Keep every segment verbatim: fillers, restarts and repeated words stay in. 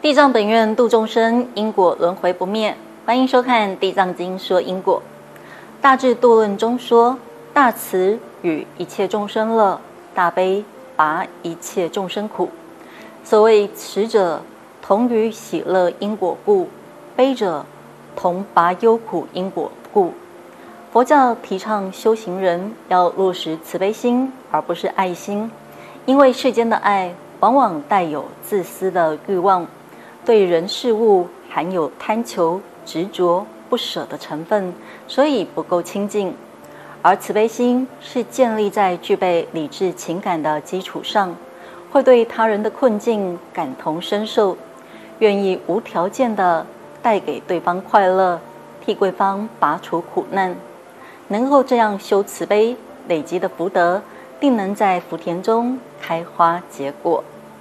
地藏本愿度众生，因果轮回不灭。欢迎收看《地藏经》说因果。大智度论中说，大慈与一切众生乐，大悲拔一切众生苦。所谓慈者，同于喜乐因果故；悲者，同拔忧苦因果故。佛教提倡修行人要落实慈悲心，而不是爱心，因为世间的爱往往带有自私的欲望，对人事物含有贪求、执着、不舍的成分，所以不够亲近。而慈悲心是建立在具备理智情感的基础上，会对他人的困境感同身受，愿意无条件的带给对方快乐，替对方拔除苦难。能够这样修慈悲，累积的福德，定能在福田中开花结果。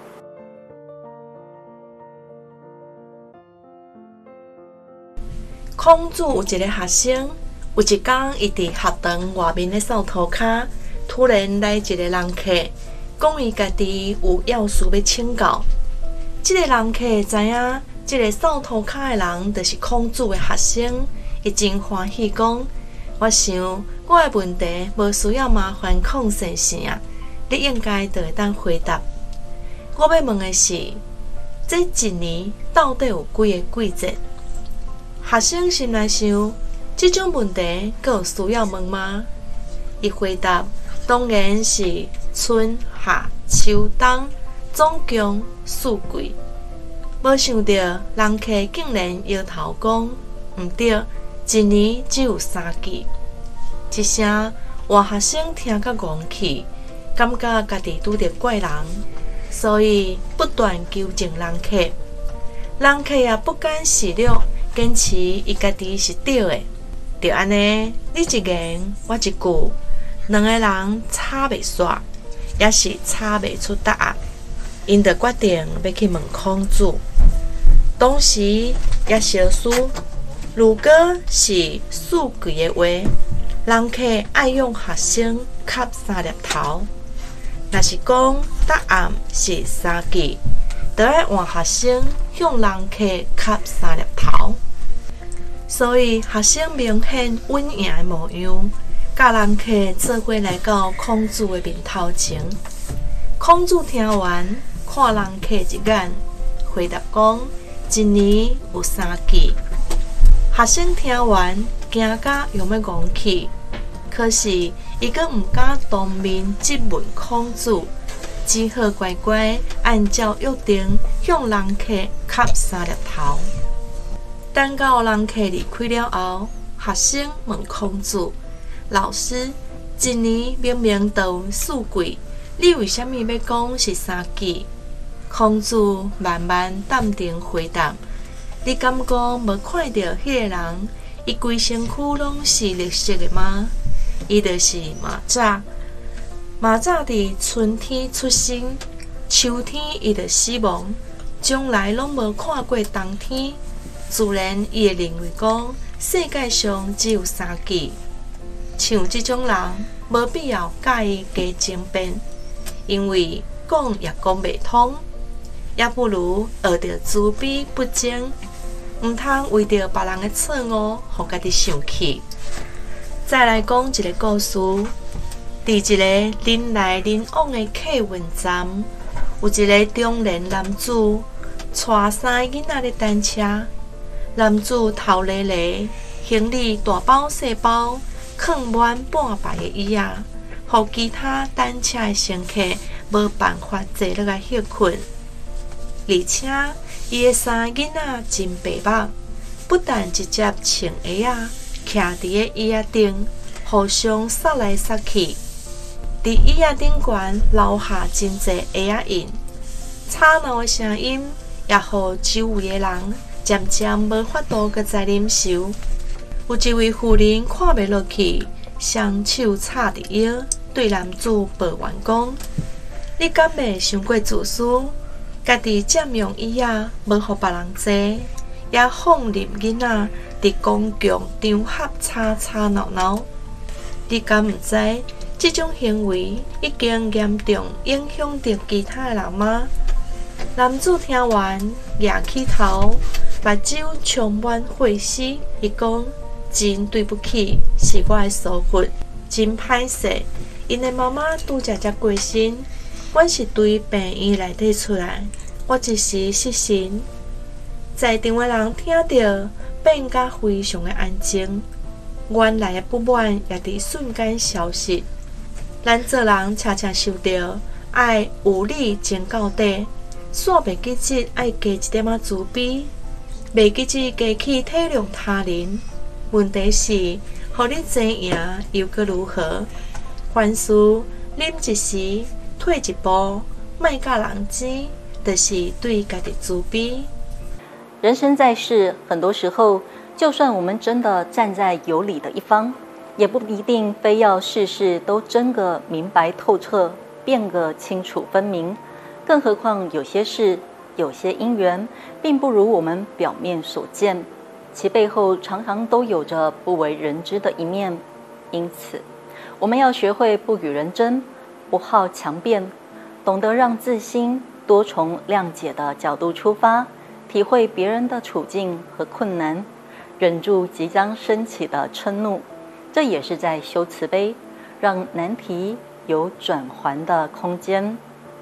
孔子有一个学生，有一天，伊伫学堂外面咧扫涂骹，突然来一个人客，讲伊家己有要事要请教。即、这个人客知影，即、这个扫涂骹的人就是孔子的学生，伊真欢喜讲：我想我的问题无需要麻烦孔先生啊，你应该就会当回答。我要问的是，这一年到底有几个季节？学生心内想，这种问题还有需要问吗？伊回答：当然是春夏秋冬，总共四季。无想到人客竟然摇头讲：毋对，一年只有三季。一声换学生听甲戆去，感觉家己拄着怪人，所以不断纠正人客。人客也不甘示弱，坚持伊家己是对的。就安尼，你一言我一句，两个人吵袂煞，也是吵袂出答案。因就决定要去问孔子。当时也小思，如果是四季的话，人客爱用学生磕三粒头；若是讲答案是三季，就要换学生向人客磕三粒头。所以学生明显稳赢的模样，甲人客做伙来到孔子的面头前。孔子听完，看人客一眼，回答讲：一年有三季。学生听完，惊甲用要戆去，可是伊阁毋敢当面质问孔子，只好乖乖按照约定向人客磕三粒头。等到人客离开了后，学生问孔子：老师，一年明明就有四季，你为什么要讲是三季？孔子慢慢淡定回答：你敢讲无看到迄个人，伊规身躯拢是绿色的吗？伊就是蚂蚱。蚂蚱伫春天出生，秋天伊就死亡，从来拢无看过冬天。自然，伊会认为讲世界上只有三季。像这种人，无必要甲伊加争辩，因为讲也讲袂通，也不如学着自卑不争，毋通为着别人的错误，互家己生气。再来讲一个故事，伫一个人来人往的客运站，有一个中年男子带三个囡仔咧等车。男子头咧咧，行李大包小包，放满半排的椅仔，互其他等车的乘客无办法坐落来休困。而且，伊的三个囡仔真白目，不但直接穿鞋仔，徛伫个椅仔顶，互相扫来扫去。伫椅仔顶悬留下真侪鞋仔印，吵闹的声音也互周围的人渐渐无法度搁再忍受。有一位妇人看袂落去，双手插伫腰，对男子抱怨讲：你敢袂伤过自私？家己占用椅仔，无互别人坐，也放任囡仔伫公共场合吵吵闹闹。你敢毋知，这种行为已经严重影响到其他人吗？ 男子听完，仰起头，目睭充满悔思。伊讲：真对不起，是我的疏忽，真歹势。因的妈妈拄则才过身，阮是对病院内底出来，我一时失神。在场的人听到，变甲非常的安静，原来的不满也伫瞬间消失。咱做人常常受到爱有理情到底。煞袂记得爱加一点仔慈悲，袂记得加去体谅他人。问题是，互你争赢又搁如何？凡事忍一时，退一步，莫甲人争，就是对家己慈悲。 人生在世，很多时候，就算我们真的站在有理的一方，也不一定非要事事都争个明白透彻，辩个清楚分明。更何况有些事、有些因缘，并不如我们表面所见，其背后常常都有着不为人知的一面。因此，我们要学会不与人争，不好强辩，懂得让自心多从谅解的角度出发，体会别人的处境和困难，忍住即将升起的嗔怒，这也是在修慈悲，让难题有转圜的空间。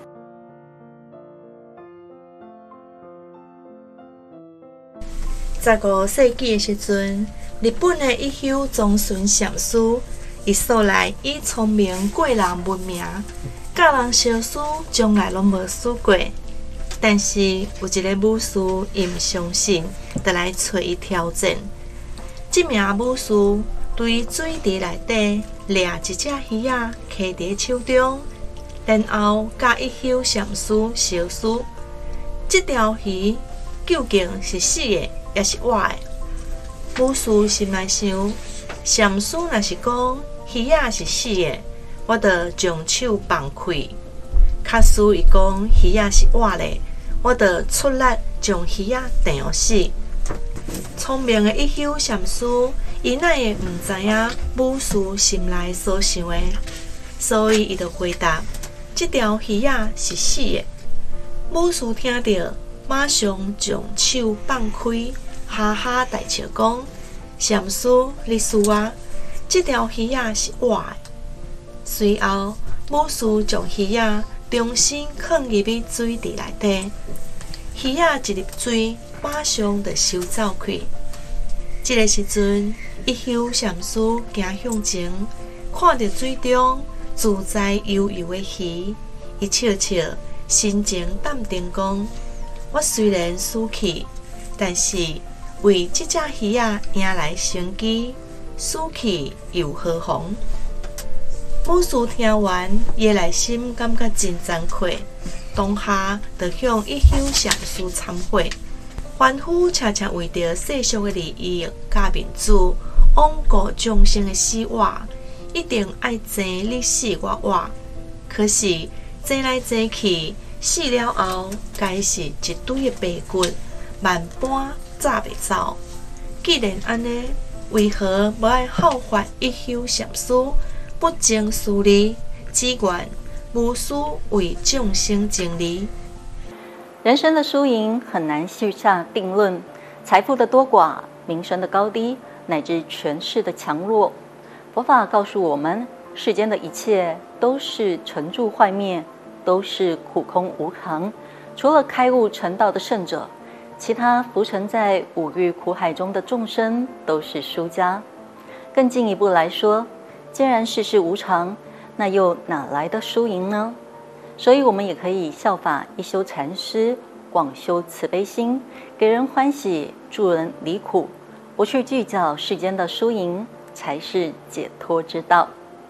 十五世纪的时阵，日本的一休宗顺禅师，伊素来以聪明过人闻名，教人烧书从来拢无输过。但是有一个武士，伊毋相信，就来找伊挑战。这名武士对水池内底掠一只鱼仔，揢伫手中，然后甲一休禅师烧书。这条鱼究竟是死的？也是活的。武士心内想，禅师若是讲鱼仔是死的，我着将手放开；卡师伊讲鱼仔是活的，我着出力将鱼仔电死。聪明的一休禅师，伊哪会毋知影武士心内所想的，所以伊就回答：这条鱼仔是死的。武士听到，马上将手放开，哈哈大笑讲：禅师，你输啊！这条鱼仔是活的。随后，武士将鱼仔重新放入去水池内底，鱼仔一入水，马上就收走去。这个时阵，一休禅师行向前，看到水中自在悠悠的鱼，伊笑笑，心情淡定讲：我虽然死去，但是为这只鱼仔迎来生机，死去又何妨？武士听完，伊内心感觉真惭愧，当下就向一休禅师忏悔。凡夫常常为着世俗的利益、甲面子，罔顾众生的死活，一定爱争你死我活。可是争来争去，死了后，该是一堆的白骨，万般走袂走。既然安尼，为何无爱效法一休禅师，不争私利，只愿无私为众生争利？ 人生的输赢很难下下定论，财富的多寡、名声的高低，乃至权势的强弱。佛法告诉我们，世间的一切都是成住坏灭，都是苦空无常。除了开悟成道的圣者，其他浮沉在五欲苦海中的众生都是输家。更进一步来说，既然世事无常，那又哪来的输赢呢？所以我们也可以效法一休禅师，广修慈悲心，给人欢喜，助人离苦，不去计较世间的输赢，才是解脱之道。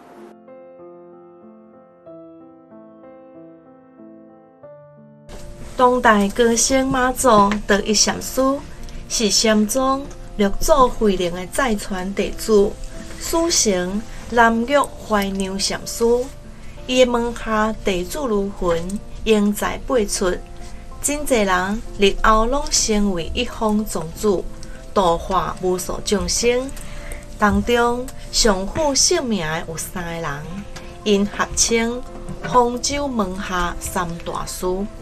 当代高僧马祖得一禅师，是禅宗六祖慧能的再传弟子，史称南岳怀宁禅师。伊的门下弟子如云，英才辈出，真侪人日后拢成为一方宗主，度化无数众生。当中上负盛名的有三个人，因合称方舟门下三大师，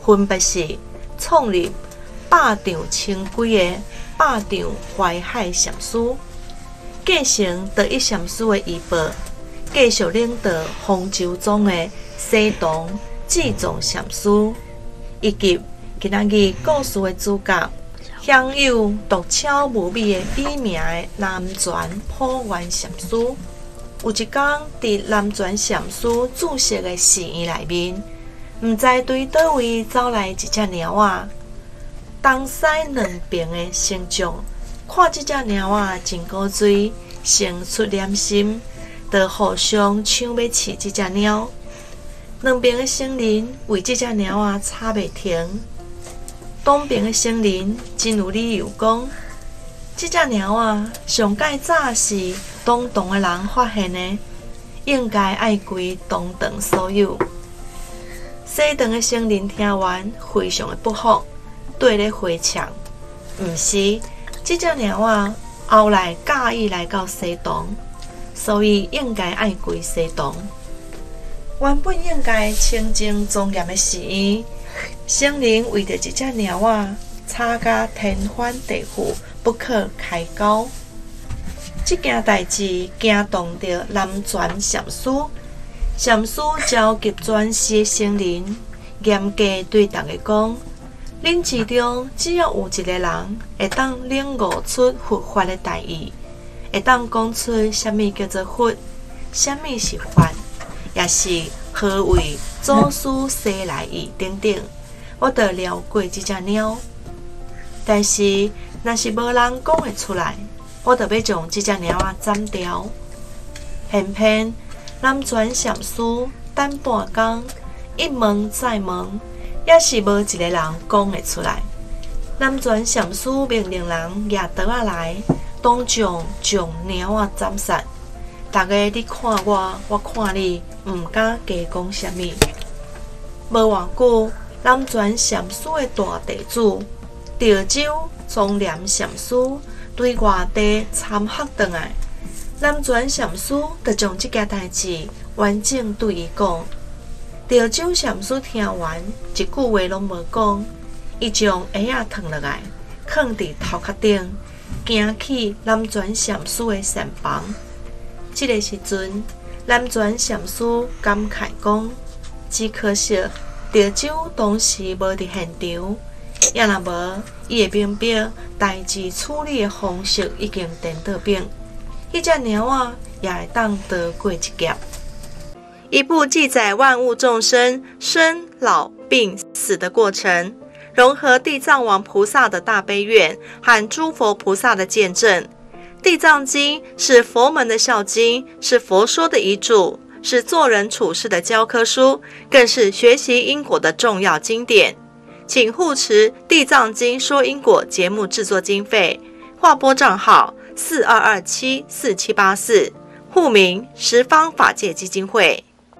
分别是创立百丈千几个百丈淮海禅师，继承第一禅师的衣钵，继续领导方舟宗的西洞智藏禅师，以及今仔日故事的主角，享有独巧无比的笔名的南传普愿禅师。有一天，伫南传禅师住宿的寺院内面，毋知对倒位走来一只猫仔。东西两边的僧众看这只猫仔真古锥，生出念心，就互相抢要饲这只猫。两边的僧人为这只猫仔吵袂停。东边的僧人真有理由讲，这只猫仔上介早是东堂的人发现的，应该爱归东堂所有。西堂的僧人听完非常的不服，对咧回呛，毋是，这只猫仔后来假意来到西堂，所以应该爱归西堂。原本应该清净庄严的寺院，僧人为着一只猫仔，吵甲天翻地覆，不可开交。这件代志惊动着南传禅师，禅师召集全寺的僧人，严格对大家讲：恁之中只要有一个人会当领悟出佛法的大义，会当讲出什么叫做佛，什么是法，也是何为祖师西来意等等，我就了过这只猫。但是，若是无人讲会出来，我就要将这只猫仔斩掉。偏偏南传禅师等半工，一问再问，也是无一个人讲会出来。南传禅师命令人拿刀仔来，当场将猫仔斩杀。大家你看我，我看你，毋敢加讲啥物。无偌久，南传禅师的大弟子潮州庄严禅师对外地参学回来，南传禅师就将这件代志完整对伊讲。潮州禅师听完，一句话拢无讲，伊将鞋仔脱落来，放伫头壳顶，行去南传禅师的禅房。这个时阵，南传禅师感慨讲：只可惜潮州当时无伫现场，也若无，伊会明白代志处理的方式已经颠倒变，迄只猫仔也会当逃过一劫。一部记载万物众生生老病死的过程，融合地藏王菩萨的大悲愿和诸佛菩萨的见证。地藏经是佛门的孝经，是佛说的遗嘱，是做人处事的教科书，更是学习因果的重要经典。请护持地藏经说因果节目制作经费，划拨账号四二二七四七八四，户名十方法界基金会。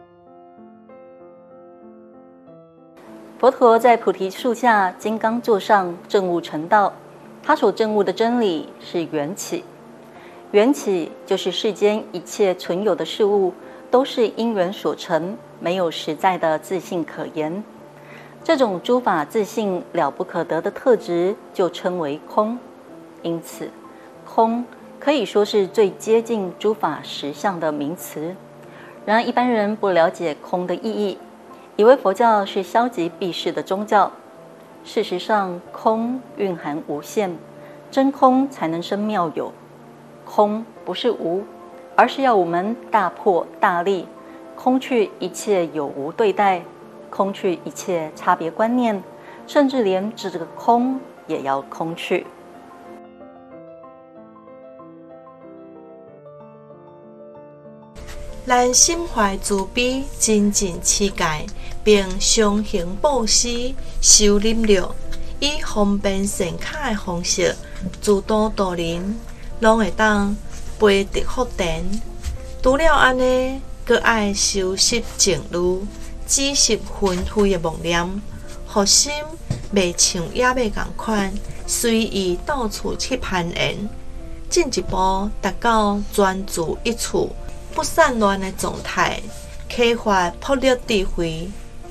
佛陀在菩提树下金刚座上证悟成道，他所证悟的真理是缘起。缘起就是世间一切存有的事物都是因缘所成，没有实在的自性可言。这种诸法自性了不可得的特质就称为空。因此，空可以说是最接近诸法实相的名词。然而一般人不了解空的意义，以为佛教是消极避世的宗教。事实上，空蕴含无限，真空才能生妙有。空不是无，而是要我们大破大立，空去一切有无对待，空去一切差别观念，甚至连这个空也要空去。 咱心怀慈悲，真正持戒，并相行布施，修忍辱，以方便善巧的方式自度度人，拢会当培植福田。除了安尼，阁爱修习静虑，止息纷飞的妄念，互心袂像野马共款，随意到处去攀缘，进一步达到专注一处，不散乱的状态，开发魄力智慧。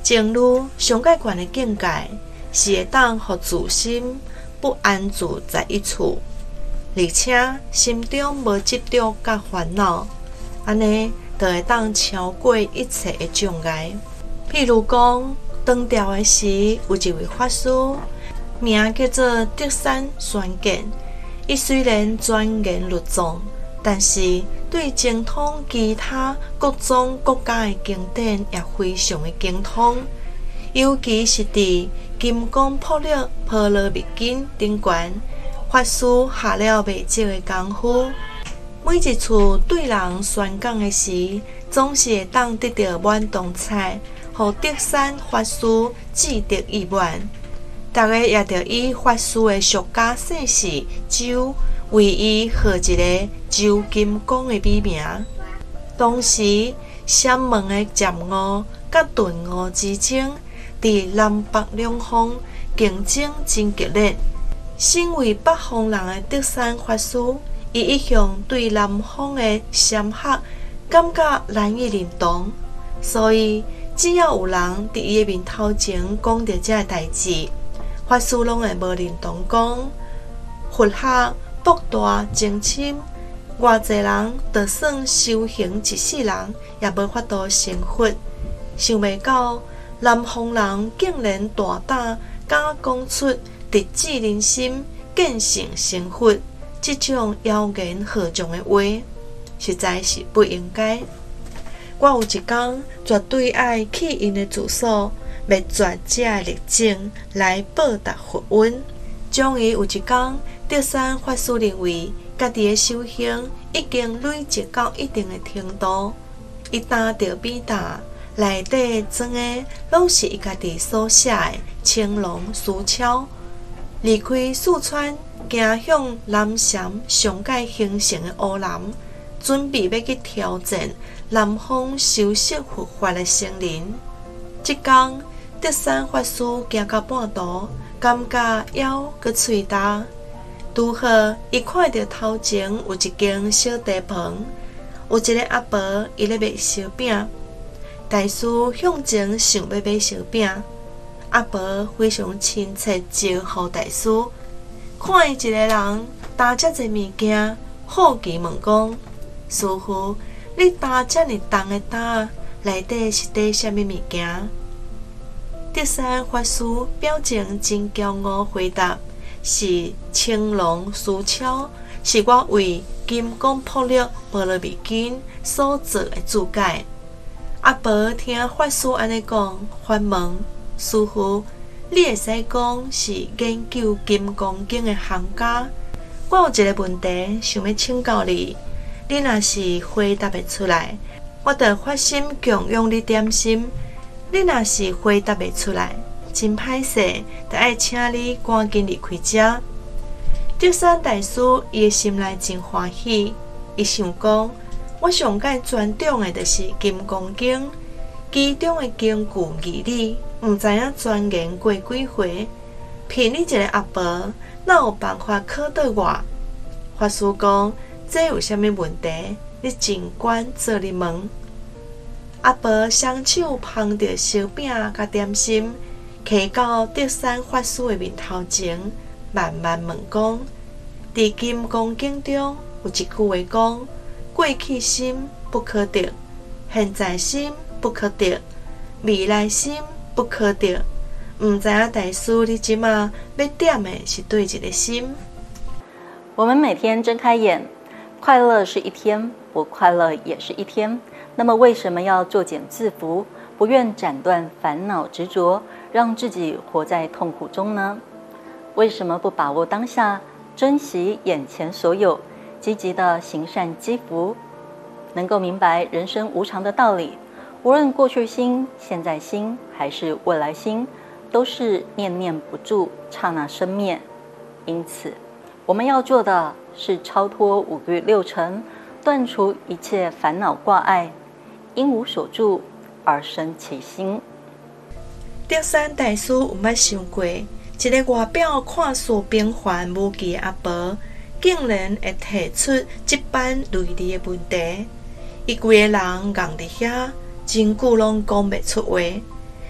情侣上界悬的境界，是会当互自心不安住在一处，而且心中无执着甲烦恼，安尼就会当超过一切的障碍。譬如讲，唐朝的时有一位法师，名叫做德山宣鉴。伊虽然钻研律宗，但是对精通其他各种国家的经典也非常的精通，尤其是伫金刚破律、波罗蜜经顶悬，法师下了未少的功夫。每一次对人宣讲的时，总是会当得到满堂彩，互德山法师志得意满。大家也着以法师的俗家姓氏周为伊号一个周金刚的美名。当时禅门的禅悟甲顿悟之争，伫南北两方竞争真激烈。身为北方人的德山法师，伊一向对南方的禅学感觉难以认同，所以只要有人伫伊的面头前讲到这代志，法师拢会无认同，讲佛学博大精深，偌济人就算修行一世人，也无法度成佛。想袂到南方人竟然大胆敢讲出直指人心、见性成佛这种妖言惑众的话，实在是不应该。我有一天绝对爱去因的住所，灭绝这的历证来报答佛恩。终于有一天，德山法师认为家己的修行已经累积到一定的程度，伊担着笔担，内底装的拢是伊家己所写的青龙书抄，离开四川，行向南禅上界形成的乌南，准备要去挑战南方修习佛法的僧人。即天，德山法师行到半途，感觉腰佮喙焦，拄好伊看到头前有一间小茶棚，有一个阿婆伊咧卖烧饼。大师向前想要买烧饼，阿婆非常亲切招呼大师，看伊一个人担遮侪物件，好奇问讲：“师傅，你担遮尔重的担，内底是缀啥物物件？”德山法师表情真骄傲，回答：“是青龙书抄，是我为《金刚破律波罗蜜经》所做的注解。”阿婆听法师安尼讲，反问师傅：“你会使讲是研究《金刚经》的行家？我有一个问题想要请教你，你若是回答袂出来，我就发心供养你点心；你若是回答袂出来，真歹势，就爱请你赶紧离开遮。”德山大师伊的心内真欢喜，伊想讲：我上界专长的就是《金刚经》，其中的经句义理，毋知影钻研过几回。骗你一个阿婆，哪有办法考倒我？法师讲：这有啥物问题？你尽管做你问。阿婆双手捧着烧饼甲点心，徛到德山法师的面头前，慢慢问讲：伫《金刚经》中有一句话讲：过去心不可得，现在心不可得，未来心不可得。毋知影大师你即马要点的是对一个心？ 我们每天睁开眼，快乐是一天，不快乐也是一天。那么为什么要作茧自缚，不愿斩断烦恼执着，让自己活在痛苦中呢？为什么不把握当下，珍惜眼前所有，积极的行善积福，能够明白人生无常的道理？无论过去心、现在心还是未来心，都是念念不住，刹那生灭。因此我们要做的是超脱五欲六尘，断除一切烦恼挂碍，因无所住而生其心。 德山大师有捌想过，一个外表看似平凡无奇的阿婆，竟然会提出这般锐利的问题。伊规个人硬伫遐，真久拢讲袂出话。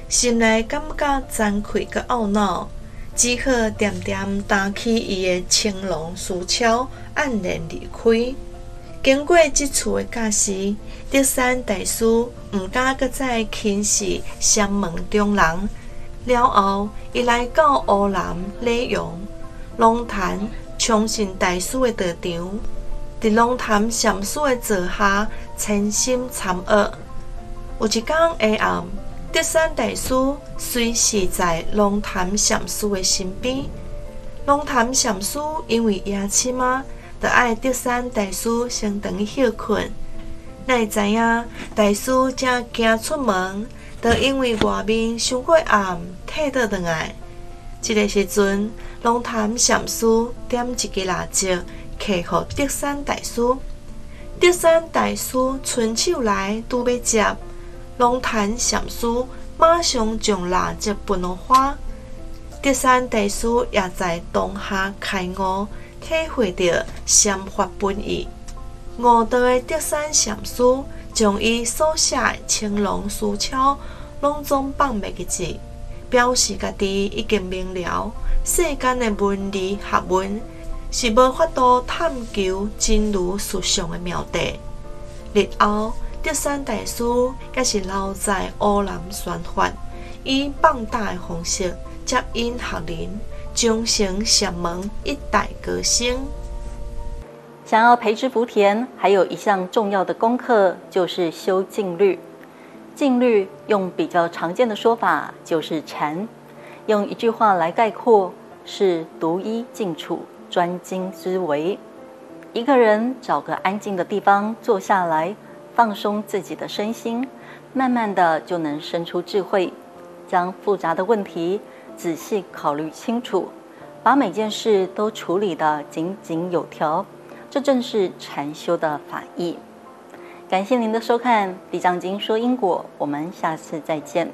心内感觉惭愧甲懊恼，只好点点担起伊的青龙书抄，黯然离开。经过即厝的假时，德山大师毋敢搁再轻视禅门中人。了后，伊来到乌南礼阳龙潭崇信大师的道场，伫龙潭禅师的座下潜心参学。有一天下暗，德山大师随时在龙潭禅师的身边。龙潭禅师因为夜深啊，就爱德山大师先回去休困。哪会知影大师正行出门，就因为外面伤过暗，退倒转来。这个时阵，龙潭禅师点一支蜡烛，摕互德山大师。德山大师伸手来拄要接，龙潭禅师马上将蜡烛分落花。德山大师也在当下开悟，体会到禅法本意。悟道的德山禅师将伊所写的青龙书抄拢总放袂记字，表示家己已经明了世间的文理学问是无法度探求真如实相的妙谛。日后，德山大师也是留在乌南宣法，以放大的方式接引学人，终成禅门一代歌星。 想要培植福田，还有一项重要的功课，就是修静虑。静虑用比较常见的说法就是禅，用一句话来概括，是独一静处，专精之为。一个人找个安静的地方坐下来，放松自己的身心，慢慢的就能生出智慧，将复杂的问题仔细考虑清楚，把每件事都处理得井井有条。这正是禅修的法义。感谢您的收看《地藏经说因果》，我们下次再见。